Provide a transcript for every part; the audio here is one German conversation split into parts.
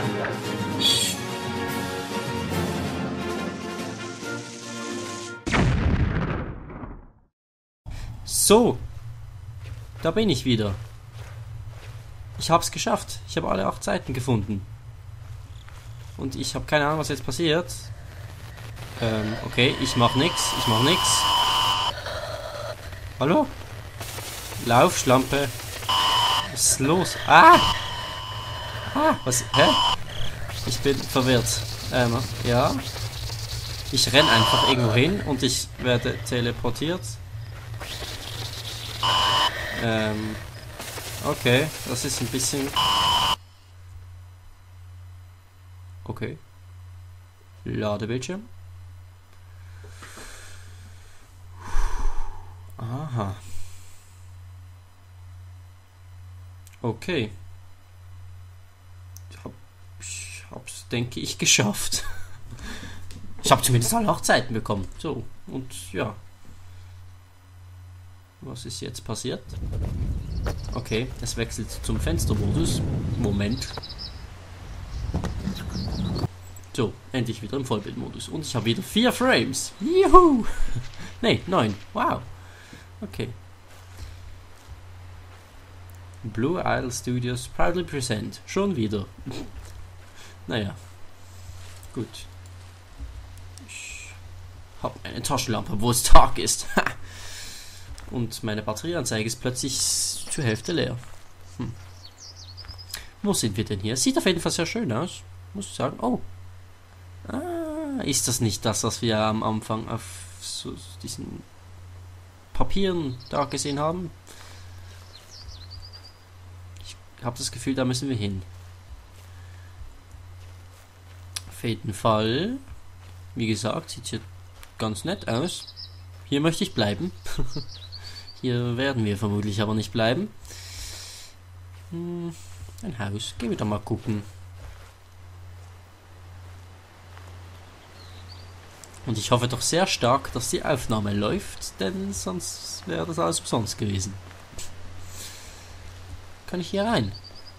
So, da bin ich wieder. Ich hab's geschafft. Ich habe alle 8 Seiten gefunden. Und ich habe keine Ahnung, was jetzt passiert. Okay, ich mach nix. Hallo? Lauf, Schlampe. Was ist los? Ah! Was? Hä? Ich bin verwirrt. Ja. Ich renn einfach irgendwo hin und ich werde teleportiert. Okay, das ist ein bisschen... Okay. Ladebildschirm. Aha. Okay. Ich hab's, denke ich, geschafft. Ich habe zumindest alle 8 Seiten bekommen. So, und ja. Was ist jetzt passiert? Okay, es wechselt zum Fenstermodus. Moment. So, endlich wieder im Vollbildmodus. Und ich habe wieder 4 Frames. Juhu! Ne, 9. Wow. Okay. Blue Isle Studios proudly present. Schon wieder. Naja. Gut. Ich habe eine Taschenlampe, wo es Tag ist. Und meine Batterieanzeige ist plötzlich zur Hälfte leer. Wo sind wir denn hier? Sieht auf jeden Fall sehr schön aus. Muss ich sagen. Oh. Ist das nicht das, was wir am Anfang auf so diesen Papieren da gesehen haben? Ich habe das Gefühl, da müssen wir hin. Auf jeden Fall. Wie gesagt, sieht hier ganz nett aus. Hier möchte ich bleiben. Hier werden wir vermutlich aber nicht bleiben. Ein Haus. Gehen wir doch mal gucken. Und ich hoffe doch sehr stark, dass die Aufnahme läuft, denn sonst wäre das alles umsonst gewesen. Kann ich hier rein?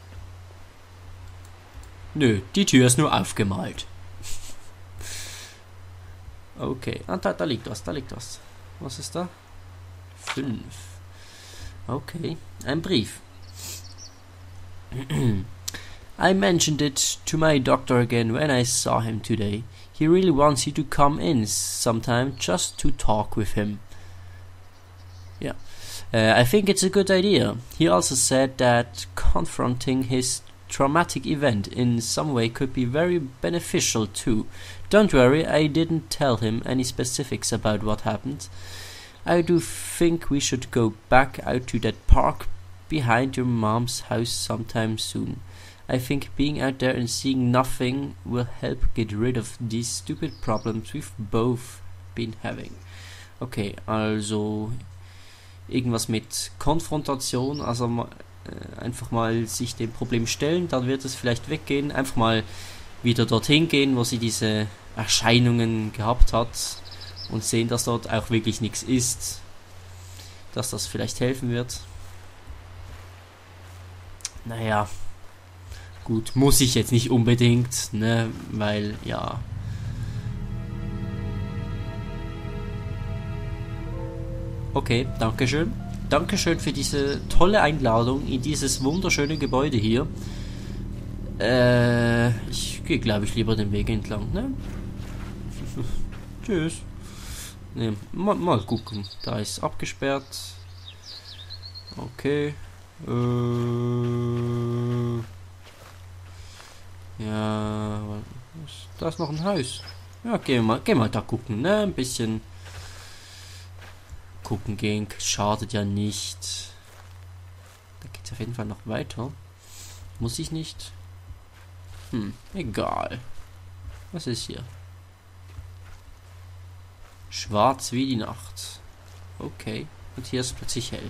Nö, die Tür ist nur aufgemalt. Okay, da liegt was, Was ist da? 5. Okay, ein Brief. I mentioned it to my doctor again when I saw him today. He really wants you to come in sometime just to talk with him. Yeah. I think it's a good idea. He also said that confronting his traumatic event in some way could be very beneficial too. Don't worry, I didn't tell him any specifics about what happened. I do think we should go back out to that park behind your mom's house sometime soon. I think being out there and seeing nothing will help get rid of these stupid problems we've both been having. Okay, also irgendwas mit Konfrontation, also einfach mal sich dem Problem stellen, dann wird es vielleicht weggehen. Einfach mal wieder dorthin gehen, wo sie diese Erscheinungen gehabt hat und sehen, dass dort auch wirklich nichts ist. Dass das vielleicht helfen wird. Naja, gut, muss ich jetzt nicht unbedingt, ne, weil, ja. Okay, dankeschön. Dankeschön für diese tolle Einladung in dieses wunderschöne Gebäude hier. Ich gehe, glaube ich, lieber den Weg entlang, ne? Tschüss. Ne, mal gucken. Da ist abgesperrt. Okay. Ja, da ist noch ein Haus. Ja, geh mal da gucken, ne? Ein bisschen gucken gehen, schadet ja nicht. Da geht's auf jeden Fall noch weiter. Muss ich nicht? Egal. Was ist hier? Schwarz wie die Nacht. Okay. Und hier ist plötzlich hell.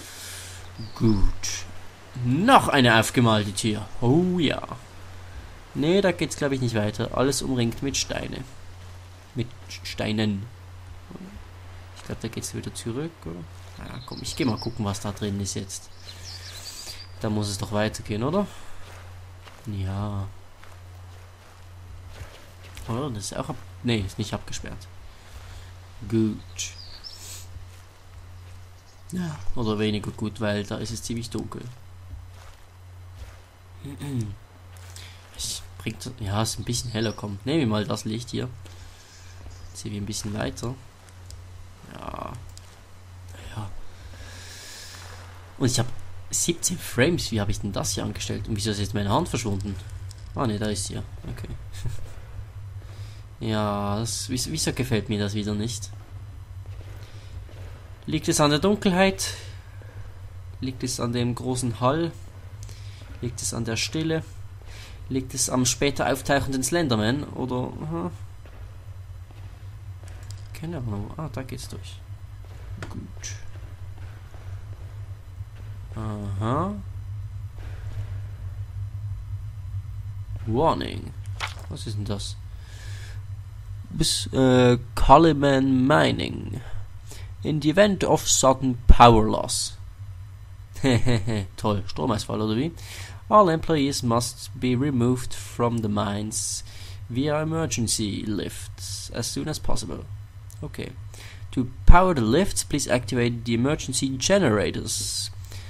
Gut. Noch eine aufgemalte Tür. Oh ja. Nee, da geht's glaube ich nicht weiter. Alles umringt mit Steine. Mit Steinen. Ich glaube, da geht's wieder zurück, oder? Ja, komm, ich gehe mal gucken, was da drin ist jetzt. Da muss es doch weitergehen, oder? Ja. Oh, das ist auch nee, ist nicht abgesperrt. Gut. Ja, oder weniger gut, weil da ist es ziemlich dunkel. Ja, ist ein bisschen heller, kommt. Nehmen wir mal das Licht hier. Ziehen wir ein bisschen weiter. Ja. Ja. Und ich habe 17 Frames. Wie habe ich denn das hier angestellt? Und wieso ist jetzt meine Hand verschwunden? Ah ne, da ist sie ja. Okay. Ja, wieso gefällt mir das wieder nicht? Liegt es an der Dunkelheit? Liegt es an dem großen Hall? Liegt es an der Stille? Liegt es am später auftauchenden Slenderman? Oder... Keine Ahnung. Ah, da geht's durch. Gut. Aha. Warning. Was ist denn das? Coleman Mining. In the event of sudden power loss. Hehehe, toll. Stromausfall oder wie? All employees must be removed from the mines via emergency lifts as soon as possible. Okay. To power the lifts, please activate the emergency generators.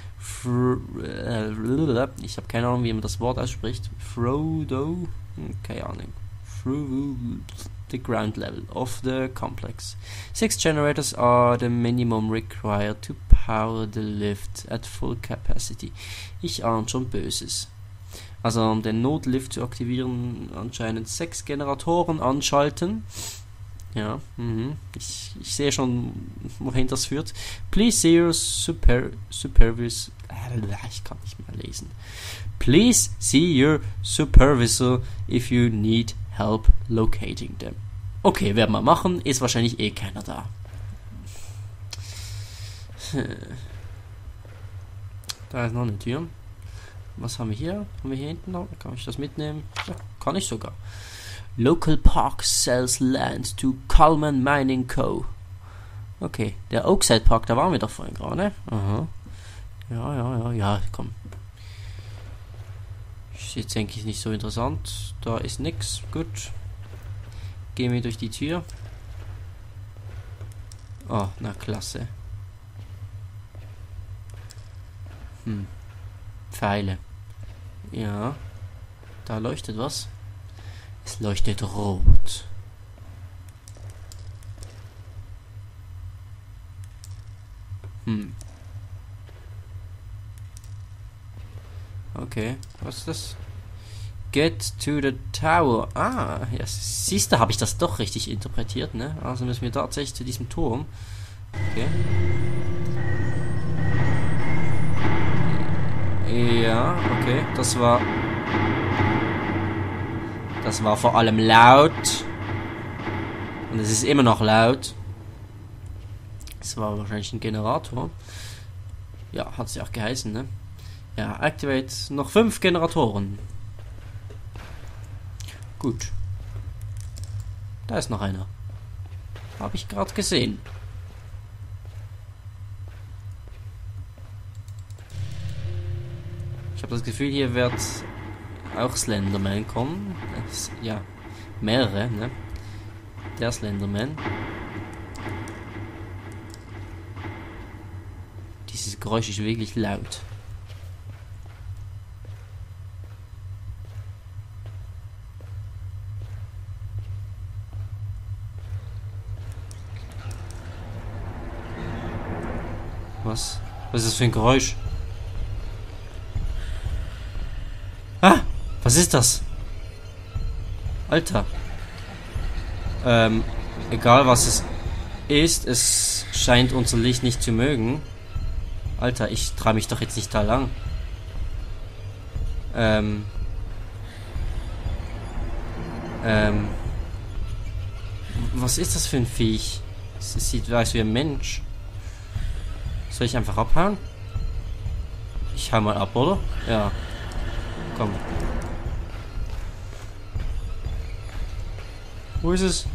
Ich habe keine Ahnung, wie man das Wort ausspricht. Frodo? Keine Ahnung. Through the ground level of the complex. 6 generators are the minimum required to power the lift at full capacity. Ich ahne schon Böses. Also um den Notlift zu aktivieren, anscheinend 6 Generatoren anschalten. Ja, ich sehe schon, wohin das führt. Please see your supervisor. Ich kann nicht mehr lesen. Please see your supervisor if you need help locating them. Okay, werden wir machen. Ist wahrscheinlich eh keiner da. Da ist noch eine Tür. Was haben wir hier? Haben wir hier hinten noch? Kann ich das mitnehmen? Ja, kann ich sogar. Local Park sells land to Coleman Mining Co. Okay, der Oakside Park, da waren wir doch vorhin gerade. Aha. Ja, komm. Jetzt denke ich nicht so interessant. Da ist nix. Gut. Gehen wir durch die Tür. Oh, na klasse. Pfeile. Ja. Da leuchtet was. Es leuchtet rot. Okay, was ist das? Get to the tower. Ah, ja, siehst du, habe ich das doch richtig interpretiert, ne? Also müssen wir tatsächlich zu diesem Turm. Okay. Ja, okay, das war vor allem laut. Und es ist immer noch laut. Es war wahrscheinlich ein Generator. Ja, hat es ja auch geheißen, ne? Ja, activate noch 5 Generatoren. Gut. Da ist noch einer. Habe ich gerade gesehen. Ich habe das Gefühl, hier wird auch Slenderman kommen. Ja, mehrere, ne? Der Slenderman. Dieses Geräusch ist wirklich laut. Was? Was ist das für ein Geräusch? Ah! Was ist das? Alter. Egal was es ist, es scheint unser Licht nicht zu mögen. Alter, ich trage mich doch jetzt nicht da lang. Was ist das für ein Viech? Es sieht aus wie ein Mensch. Soll ich einfach abhauen? Ich hau mal ab, oder? Ja. Komm. Wo ist es?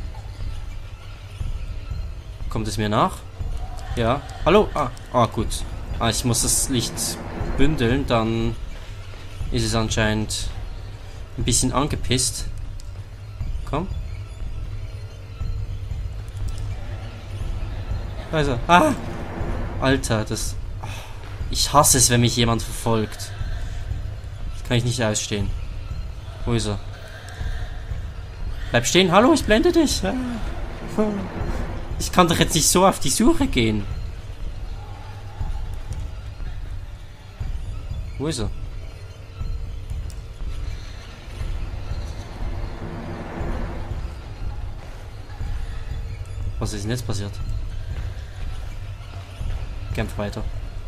Kommt es mir nach? Ja. Hallo? Ah, gut. Ah, ich muss das Licht bündeln, dann ist es anscheinend ein bisschen angepisst. Komm. Da ist er. Ah! Alter, das... Ich hasse es, wenn mich jemand verfolgt. Das kann ich nicht ausstehen. Wo ist er? Bleib stehen. Hallo, ich blende dich. Ich kann doch jetzt nicht so auf die Suche gehen. Wo ist er? Was ist denn jetzt passiert? Kämpf weiter.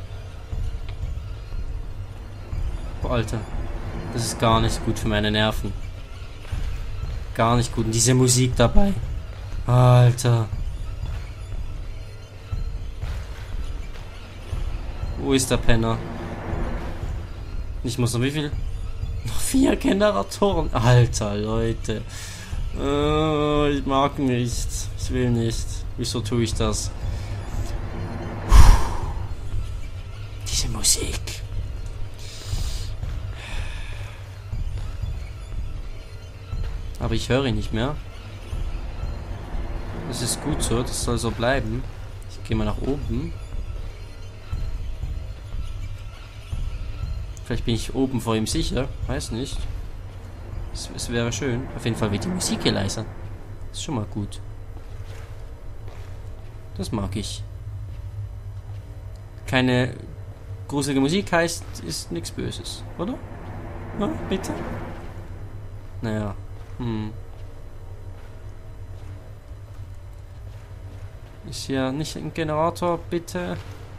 Boah, Alter. Das ist gar nicht gut für meine Nerven. Gar nicht gut. Und diese Musik dabei. Alter. Wo ist der Penner? Ich muss noch wie viel? Noch 4 Generatoren. Alter, Leute. Ich mag nicht. Ich will nicht. Wieso tue ich das? Diese Musik. Aber ich höre ihn nicht mehr. Das ist gut so. Das soll so bleiben. Ich gehe mal nach oben. Vielleicht bin ich oben vor ihm sicher. Weiß nicht. Es wäre schön. Auf jeden Fall wird die Musik hier leiser. Das ist schon mal gut. Das mag ich. Keine gruselige Musik heißt, ist nichts Böses. Oder? Ja, bitte? Naja. Ist hier nicht ein Generator, bitte?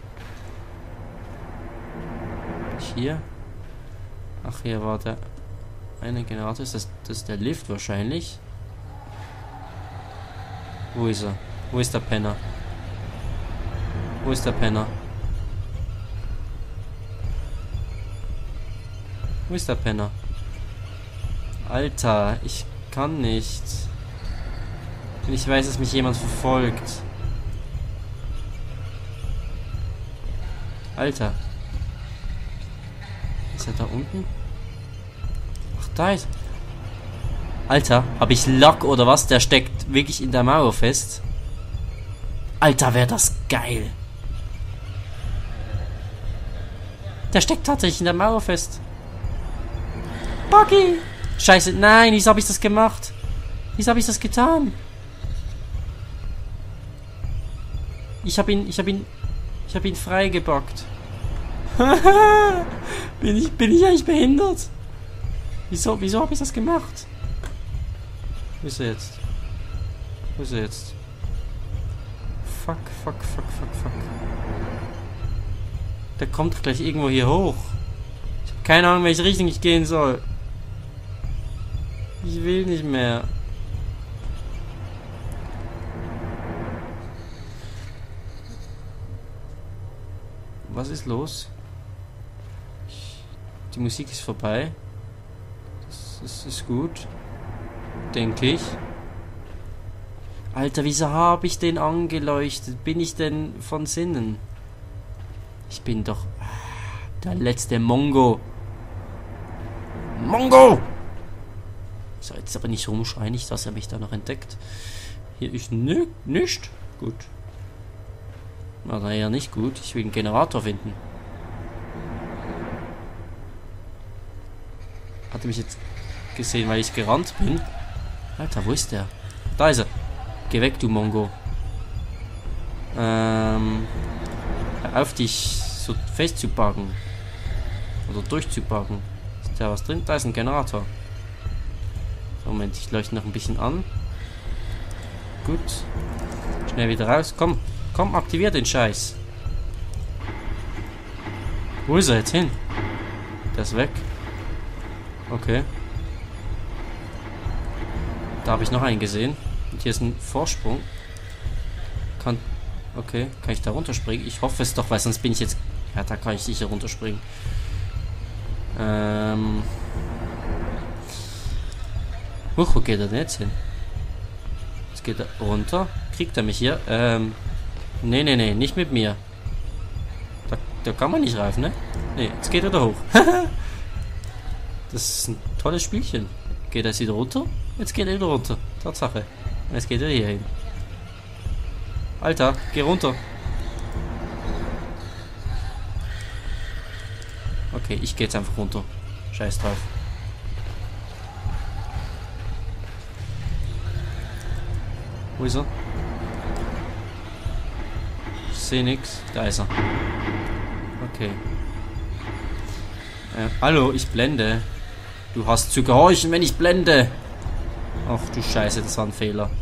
Hier? Ach, hier war der eine Generator. Das ist der Lift wahrscheinlich. Wo ist er? Wo ist der Penner? Wo ist der Penner? Wo ist der Penner? Alter, ich kann nicht. Wenn ich weiß, dass mich jemand verfolgt. Alter. Ist er da unten? Ach, da ist... Alter, habe ich Lock oder was? Der steckt wirklich in der Mauer fest. Alter, wäre das geil. Der steckt tatsächlich in der Mauer fest. Buggy! Scheiße, nein, wieso habe ich das gemacht? Wieso habe ich das getan? Ich habe ihn freigebackt. bin ich eigentlich behindert? Wieso habe ich das gemacht? Wo ist er jetzt? Wo ist er jetzt? Fuck. Der kommt doch gleich irgendwo hier hoch. Ich habe keine Ahnung, welche Richtung ich gehen soll. Ich will nicht mehr. Was ist los? Die Musik ist vorbei. Das ist gut. Denke ich. Alter, wieso habe ich den angeleuchtet? Bin ich denn von Sinnen? Ich bin doch... der letzte Mongo. Mongo! So, jetzt aber nicht rumschreien, nicht, dass er mich da noch entdeckt. Hier ist nichts. Gut. Na, naja, nicht gut. Ich will einen Generator finden. Hat er mich jetzt gesehen, weil ich gerannt bin? Alter, wo ist der? Da ist er. Geh weg, du Mongo. Hör auf, dich so festzupacken. Oder durchzupacken. Ist da was drin? Da ist ein Generator. So, Moment, ich leuchte noch ein bisschen an. Gut. Schnell wieder raus. Komm, aktivier den Scheiß. Wo ist er jetzt hin? Der ist weg. Okay. Da habe ich noch einen gesehen. Und hier ist ein Vorsprung. Okay, kann ich da runterspringen? Ich hoffe es doch, weil sonst bin ich jetzt... Ja, da kann ich sicher runterspringen. Huch, wo geht er denn jetzt hin? Jetzt geht er runter. Kriegt er mich hier? Nee, nicht mit mir. Da kann man nicht rauf, ne? Nee, jetzt geht er da hoch. Das ist ein tolles Spielchen. Geht er jetzt wieder runter? Jetzt geht er wieder runter. Tatsache. Und jetzt geht er hier hin. Alter, geh runter. Okay, ich gehe jetzt einfach runter. Scheiß drauf. Wo ist er? Ich sehe nix. Da ist er. Okay. Hallo, ich blende. Du hast zu gehorchen, wenn ich blende. Ach du Scheiße, das war ein Fehler.